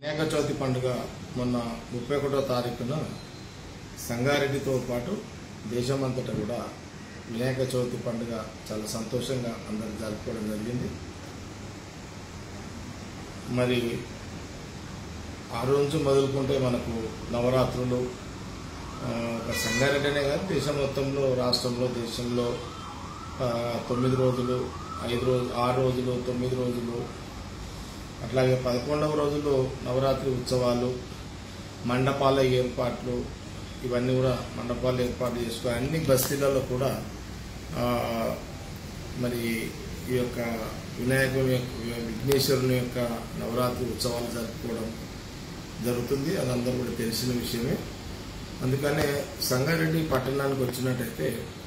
వినాయక చవితి పండుగ మొన్న 31వ తారీఖున సంగారెడ్డితో పాటు దేశమంతటా కూడా వినాయక చవితి పండుగ చాలా సంతోషంగా అందరూ జరుపుకోవడం జరిగింది. మరి ఆ రోజు మొదలుకుంటే మనకు నవరాత్రులు ఒక సంగారెడ్డినే కాదు దేశం మొత్తంలో రాష్ట్రంలో దేశంలో 9 రోజులు 6 రోజులు 9 రోజులు అట్లాగే 11వ రోజులో నవరాత్రి ఉత్సవాలు మండపాల ఏర్పాట్లు ఇవన్నీ కూడా మండపాలు ఏర్పాటు చేసుకుని అన్ని బస్తీలలో కూడా మరి ఈ యొక్క విఘ్నేశ్వరుని యొక్క నవరాత్రి ఉత్సవాలు జరుపుకోవడం జరుగుతుంది. అది అందరూ కూడా తెలిసిన విషయమే. అందుకనే సంగారెడ్డి పట్టణానికి వచ్చినట్టయితే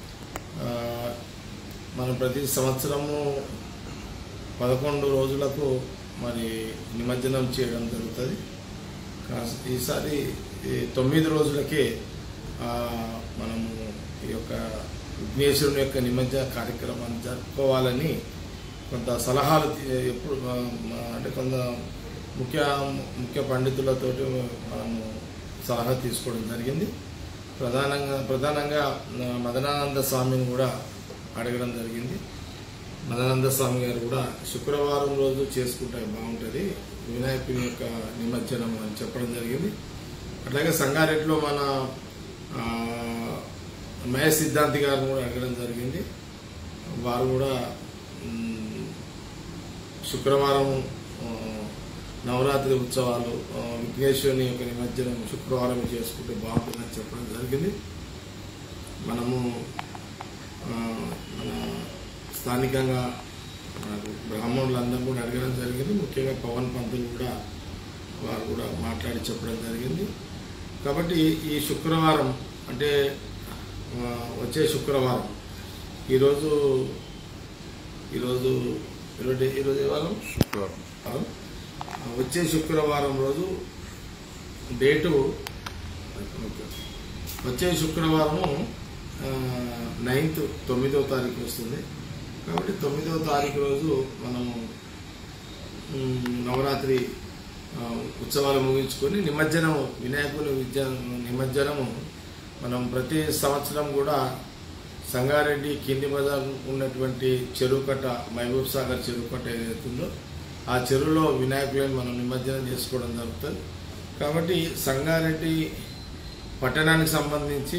మనం ప్రతి సంవత్సరము 11 రోజులకు మరి నిమజ్జనం చేయడం జరుగుతుంది. ఈసారి 9 రోజులకే మనము ఈ యొక్క విఘ్నేశ్వరుని యొక్క నిమజ్జన కార్యక్రమాన్ని జరుపుకోవాలని కొంత సలహాలు ఎప్పుడు అంటే కొంత ముఖ్య పండితులతోటి మనము సలహా తీసుకోవడం జరిగింది. ప్రధానంగా మదనానంద స్వామిని కూడా అడగడం జరిగింది. మదనానంద స్వామి గారు కూడా శుక్రవారం రోజు చేసుకుంటే బాగుంటుంది వినాయకుని యొక్క నిమజ్జనం అని చెప్పడం జరిగింది. అట్లాగే సంగారెడ్డిలో మన మహేష్ సిద్ధాంతి గారిని కూడా అడగడం జరిగింది. వారు కూడా శుక్రవారం నవరాత్రి ఉత్సవాలు విఘ్నేశ్వరుని యొక్క నిమజ్జనం శుక్రవారం చేసుకుంటే బాగుంటుందని చెప్పడం జరిగింది. మనము మన స్థానికంగా మనకు బ్రాహ్మణులందరూ కూడా అడగడం జరిగింది. ముఖ్యంగా పవన్ పంతులు కూడా వారు కూడా మాట్లాడి చెప్పడం జరిగింది. కాబట్టి ఈ శుక్రవారం అంటే వచ్చే శుక్రవారం ఈరోజు వారం శుక్రవారం వచ్చే శుక్రవారం రోజు డేటు వచ్చే శుక్రవారము 9వ తారీఖు వస్తుంది. కాబట్టి 9వ తారీఖు రోజు మనము నవరాత్రి ఉత్సవాలు ముగించుకొని వినాయకుని నిమజ్జనము మనం ప్రతి సంవత్సరం కూడా సంగారెడ్డి కింది బజార్ ఉన్నటువంటి చెరువుకట్ట మహబూబ్ సాగర్ చెరువుకట్ట ఏదైతుందో ఆ చెరువులో వినాయకులను మనం నిమజ్జనం చేసుకోవడం జరుగుతుంది. కాబట్టి సంగారెడ్డి పట్టణానికి సంబంధించి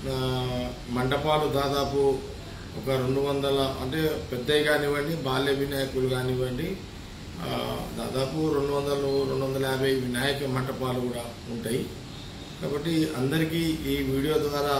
మండపాలు దాదాపు ఒక 200 అంటే పెద్దవి కానివ్వండి బాల్య వినాయకులు కానివ్వండి దాదాపు 200-250 వినాయక మంటపాలు కూడా ఉంటాయి. కాబట్టి అందరికీ ఈ వీడియో ద్వారా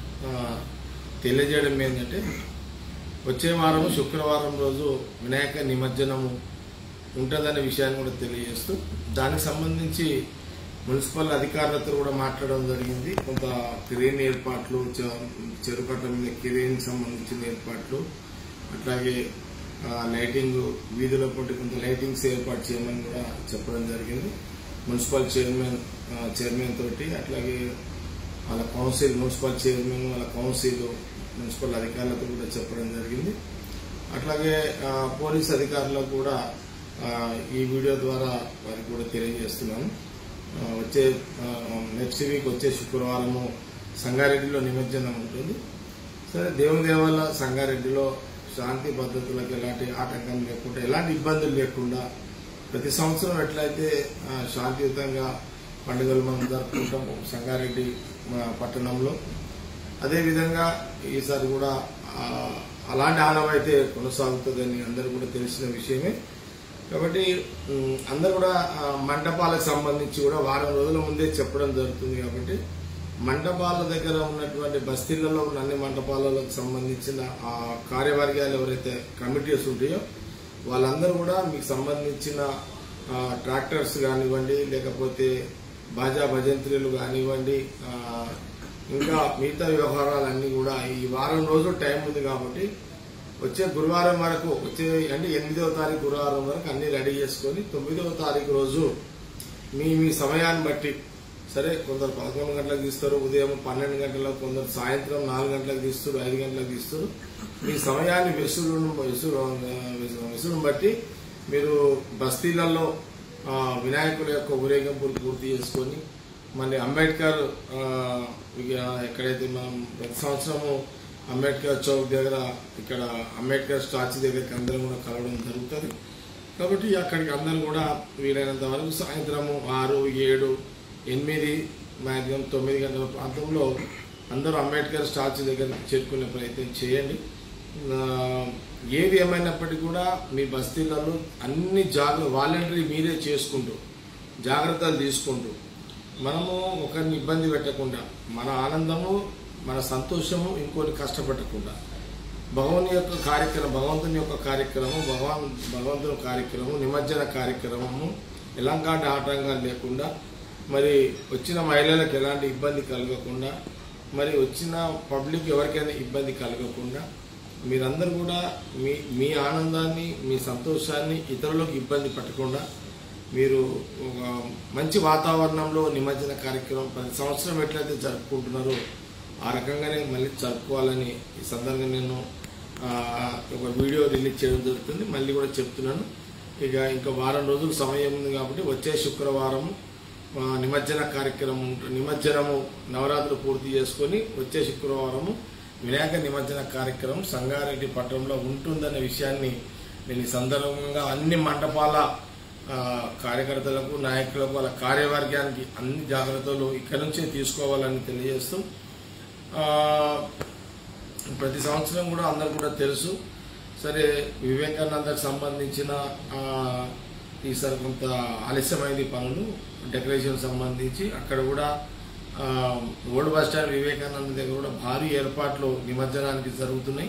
తెలియజేయడం ఏంటంటే వచ్చే వారం శుక్రవారం రోజు వినాయక నిమజ్జనము ఉంటుందనే విషయాన్ని కూడా తెలియజేస్తూ దానికి సంబంధించి మున్సిపల్ అధికారులతో కూడా మాట్లాడడం జరిగింది. కొంత క్రేన్ ఏర్పాట్లు చెరుకట్ట మీద క్రేన్ సంబంధించిన ఏర్పాట్లు అట్లాగే లైటింగ్ వీధిలో పొట్టి కొంత లైటింగ్స్ ఏర్పాటు చేయమని కూడా చెప్పడం జరిగింది. మున్సిపల్ చైర్మన్ తోటి అట్లాగే వాళ్ళ కౌన్సిల్ మున్సిపల్ చైర్మన్ వాళ్ళ కౌన్సిల్ మున్సిపల్ అధికారులతో కూడా చెప్పడం జరిగింది. అట్లాగే పోలీస్ అధికారులకు కూడా ఈ వీడియో ద్వారా వారికి కూడా తెలియజేస్తున్నాను. వచ్చే నెక్స్ట్ వీక్ వచ్చే శుక్రవారము సంగారెడ్డిలో నిమజ్జనం ఉంటుంది. సరే దేవుని దేవాల సంగారెడ్డిలో శాంతి భద్రతలకు ఎలాంటి ఆటంకం లేకుండా ఎలాంటి ఇబ్బందులు లేకుండా ప్రతి సంవత్సరం ఎట్లయితే శాంతియుతంగా పండుగలు మనం జరుపుకుంటాము సంగారెడ్డి పట్టణంలో అదేవిధంగా ఈసారి కూడా అలాంటి ఆనవాయితీ కొనసాగుతుందని అందరూ కూడా తెలిసిన విషయమే. కాబట్టి అందరూ కూడా మండపాలకు సంబంధించి కూడా వారం రోజుల ముందే చెప్పడం జరుగుతుంది. కాబట్టి మండపాల దగ్గర ఉన్నటువంటి బస్తీలలో ఉన్న అన్ని మండపాలకు సంబంధించిన ఆ కార్యవర్గాలు ఎవరైతే కమిటీస్ ఉంటాయో వాళ్ళందరూ కూడా మీకు సంబంధించిన ట్రాక్టర్స్ కానివ్వండి లేకపోతే బాజా భజంత్రీలు కానివ్వండి ఇంకా మిగతా వ్యవహారాలన్నీ కూడా ఈ వారం రోజులు టైం ఉంది. కాబట్టి వచ్చే గురువారం వరకు అంటే 8వ తారీఖు గురువారం వరకు అన్ని రెడీ చేసుకొని 9వ తారీఖు రోజు మీ సమయాన్ని బట్టి సరే కొందరు 11 గంటలకు తీస్తారు ఉదయం 12 గంటలకు కొందరు సాయంత్రం 4 గంటలకు తీస్తారు 5 గంటలకు తీస్తారు మీ సమయాన్ని విసురును బట్టి మీరు బస్తీలలో వినాయకుల యొక్క ఊరేగింపులు పూర్తి చేసుకొని మళ్ళీ అంబేద్కర్ ఎక్కడైతే మనం ప్రతి సంవత్సరము అంబేద్కర్ చౌక్ దగ్గర ఇక్కడ అంబేద్కర్ స్టాచ్యూ దగ్గరికి అందరం కూడా కలవడం జరుగుతుంది. కాబట్టి అక్కడికి అందరూ కూడా వీలైనంత వరకు సాయంత్రము 6, 7, 8 మ్యాక్సిమం 9 గంటల ప్రాంతంలో అందరూ అంబేద్కర్ స్టాచ్యూ దగ్గరికి చేరుకునే ప్రయత్నం చేయండి. ఏది ఏమైనప్పటికీ కూడా మీ బస్తీలలో అన్ని వాలంటరీ మీరే చేసుకుంటూ జాగ్రత్తలు తీసుకుంటూ మనము ఒకరిని ఇబ్బంది పెట్టకుండా మన ఆనందము మన సంతోషము ఇంకోటి కష్టపెట్టకుండా భగవంతుని యొక్క కార్యక్రమం భగవంతుని కార్యక్రమం నిమజ్జన కార్యక్రమము ఎలాంటి ఆటంకాలు లేకుండా మరి వచ్చిన మహిళలకు ఎలాంటి ఇబ్బంది కలగకుండా మరి వచ్చిన పబ్లిక్ ఎవరికైనా ఇబ్బంది కలగకుండా మీరందరూ కూడా మీ ఆనందాన్ని మీ సంతోషాన్ని ఇతరులకు ఇబ్బంది పెట్టకుండా మీరు ఒక మంచి వాతావరణంలో నిమజ్జన కార్యక్రమం ప్రతి సంవత్సరం ఎట్లయితే జరుపుకుంటున్నారో ఆ రకంగానే మళ్ళీ జరుపుకోవాలని ఈ సందర్భంగా నేను ఒక వీడియో రిలీజ్ చేయడం జరుగుతుంది. మళ్ళీ కూడా చెప్తున్నాను, ఇంకా వారం రోజులు సమయం ఉంది కాబట్టి వచ్చే శుక్రవారం నిమజ్జన కార్యక్రమం నిమజ్జనము నవరాత్రులు పూర్తి చేసుకొని వచ్చే శుక్రవారము వినాయక నిమజ్జన కార్యక్రమం సంగారెడ్డి పట్టణంలో ఉంటుందనే విషయాన్ని నేను ఈ సందర్భంగా అన్ని మండపాల కార్యకర్తలకు నాయకులకు వాళ్ళ కార్యవర్గానికి అన్ని జాగ్రత్తలు ఇక్కడి నుంచే తీసుకోవాలని తెలియజేస్తూ ప్రతి సంవత్సరం కూడా అందరు కూడా తెలుసు. సరే వివేకానందకు సంబంధించిన ఈసారి కొంత ఆలస్యమైంది పనులు డెకరేషన్ సంబంధించి అక్కడ కూడా ఓల్డ్ బస్ స్టాండ్ వివేకానంద దగ్గర కూడా భారీ ఏర్పాట్లు నిమజ్జనానికి జరుగుతున్నాయి.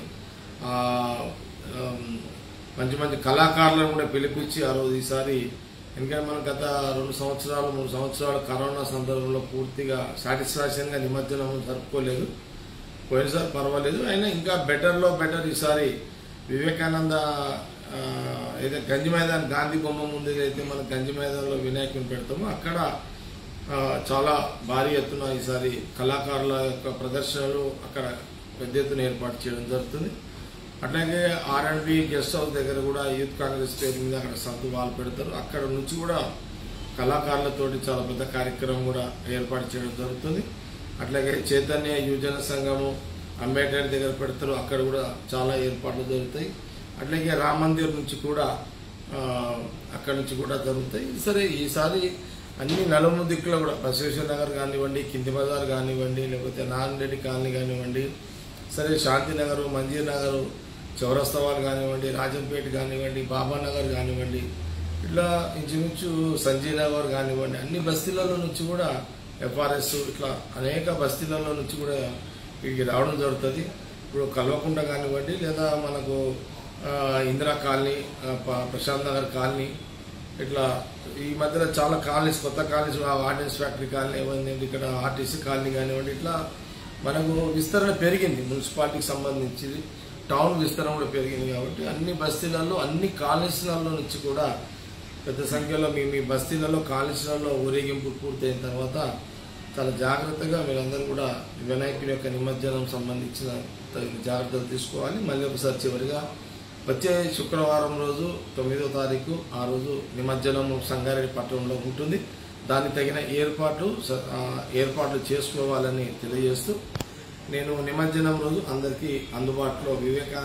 మంచి మంచి కళాకారులను కూడా పిలిపించి ఆ రోజు ఈసారి ఎందుకంటే మనం గత 2 సంవత్సరాలు 3 సంవత్సరాలు కరోనా సందర్భంలో పూర్తిగా సాటిస్ఫాక్షన్గా నిమజ్జనం జరుపుకోలేదు. పోయినసారి పర్వాలేదు, అయినా ఇంకా బెటర్ ఈసారి వివేకానంద ఏదైతే గంజి మైదాన్ గాంధీ బొమ్మ ముందు అయితే మనం గంజి మైదానంలో వినాయకుని పెడతామో అక్కడ చాలా భారీ ఎత్తున ఈసారి కళాకారుల యొక్క ప్రదర్శనలు అక్కడ పెద్ద ఎత్తున ఏర్పాటు చేయడం జరుగుతుంది. అట్లాగే R&B గెస్ట్ హౌస్ దగ్గర కూడా యూత్ కాంగ్రెస్ పేరు మీద అక్కడ సంతు వాళ్ళు పెడతారు. అక్కడ నుంచి కూడా కళాకారులతోటి చాలా పెద్ద కార్యక్రమం కూడా ఏర్పాటు చేయడం జరుగుతుంది. అట్లాగే చైతన్య యువజన సంఘము అంబేద్కర్ దగ్గర పెడతారు, అక్కడ కూడా చాలా ఏర్పాట్లు జరుగుతాయి. అట్లాగే రామ మందిర్ నుంచి కూడా అక్కడ నుంచి కూడా జరుగుతాయి. సరే ఈసారి అన్ని నలుమూల దిక్కులో కూడా బసవేశ్వర నగర్ కానివ్వండి, కింది బజార్ కానివ్వండి, లేకపోతే నారాయణరెడ్డి కాలనీ కానివ్వండి, సరే శాంతినగర్, మంజీర్ నగర్, చౌరస్తవాలు కానివ్వండి, రాజంపేట కానివ్వండి, బాబానగర్ కానివ్వండి, ఇట్లా ఇంచుమించు సంజయ్ నగర్ కానివ్వండి, అన్ని బస్తీలలో నుంచి కూడా FRS ఇట్లా అనేక బస్తీలలో నుంచి కూడా వీటికి రావడం జరుగుతుంది. ఇప్పుడు కల్వకుంట కానివ్వండి, లేదా మనకు ఇందిరా కాలనీ, ప్రశాంత్ నగర్ కాలనీ, ఇట్లా ఈ మధ్యలో చాలా కాలనీస్ కొత్త కాలనీస్ ఆర్డినెన్స్ ఫ్యాక్టరీ కాలనీ ఇవ్వండి, ఇక్కడ RTC కాలనీ కానివ్వండి, ఇట్లా మనకు విస్తరణ పెరిగింది. మున్సిపాలిటీకి సంబంధించి టౌన్ విస్తరణ కూడా పెరిగింది. కాబట్టి అన్ని బస్తీలలో అన్ని కాలనీస్లలో నుంచి కూడా పెద్ద సంఖ్యలో మీ బస్తీలలో కాలనీస్లలో ఊరేగింపు పూర్తయిన తర్వాత చాలా జాగ్రత్తగా మీరందరూ కూడా వినాయకుడి యొక్క నిమజ్జనం సంబంధించిన జాగ్రత్తలు తీసుకోవాలి. మళ్ళీ ఒకసారి చివరిగా వచ్చే శుక్రవారం రోజు 9వ తారీఖు ఆ రోజు నిమజ్జనం సంగారెడ్డి పట్టణంలో ఉంటుంది. దానికి తగిన ఏర్పాట్లు చేసుకోవాలని తెలియజేస్తూ నేను నిమజ్జనం రోజు అందరికీ అందుబాటులో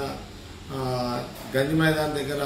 గంజి మైదాన్ దగ్గర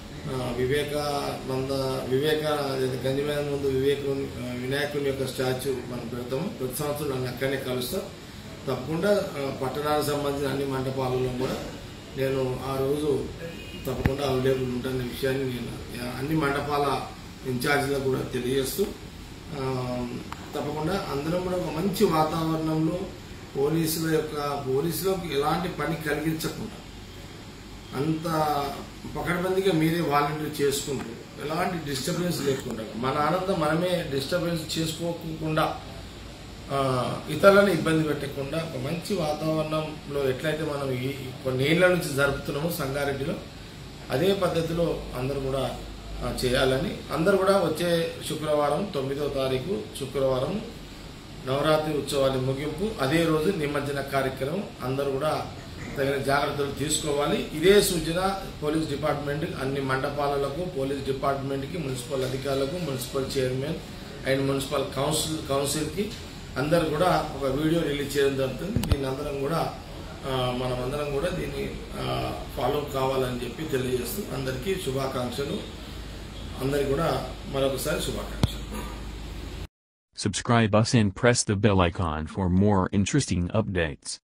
గంజి మైదాన్ ముందు వినాయకుని యొక్క స్టాచ్యూ మనం పెడతాము. ప్రతి సంవత్సరం నన్ను అక్కడనే కలుస్తాం. తప్పకుండా పట్టణానికి సంబంధించిన అన్ని మండపాలలో కూడా నేను ఆ రోజు తప్పకుండా అవైలబుల్ ఉంటాననే విషయాన్ని నేను అన్ని మండపాల ఇన్ఛార్జీలకు కూడా తెలియజేస్తూ తప్పకుండా అందరం కూడా ఒక మంచి వాతావరణంలో పోలీసులకు ఎలాంటి పని కలిగించకుండా అంత పకడ్బందీగా మీరే వాలంటీర్ చేసుకుంటూ ఎలాంటి డిస్టర్బెన్స్ లేకుండా మన ఆనందం మనమే డిస్టర్బెన్స్ చేసుకోకుండా ఇతరులను ఇబ్బంది పెట్టకుండా ఒక మంచి వాతావరణంలో ఎట్లయితే మనం కొన్ని ఏళ్ల నుంచి జరుపుతున్నామో సంగారెడ్డిలో అదే పద్ధతిలో అందరూ కూడా చేయాలని అందరూ కూడా వచ్చే శుక్రవారం 9వ తారీఖు శుక్రవారం నవరాత్రి ఉత్సవాల ముగింపు అదే రోజు నిమజ్జన కార్యక్రమం అందరూ కూడా తగిన జాగ్రత్తలు తీసుకోవాలి. ఇదే సూచన పోలీస్ డిపార్ట్మెంట్ అన్ని మండపాలకు, పోలీస్ డిపార్ట్మెంట్కి, మున్సిపల్ అధికారులకు, మున్సిపల్ చైర్మన్ అండ్ మున్సిపల్ కౌన్సిల్కి అందరు కూడా ఒక వీడియో రిలీజ్ చేయడం జరుగుతుంది. దీన్ని అందరం కూడా మనమందరం కూడా దీన్ని ఫాలో కావాలని చెప్పి తెలియజేస్తూ అందరికీ శుభాకాంక్షలు. అందరికీ కూడా మరొకసారి శుభాకాంక్షలు. Subscribe us and press the bell icon for more interesting updates.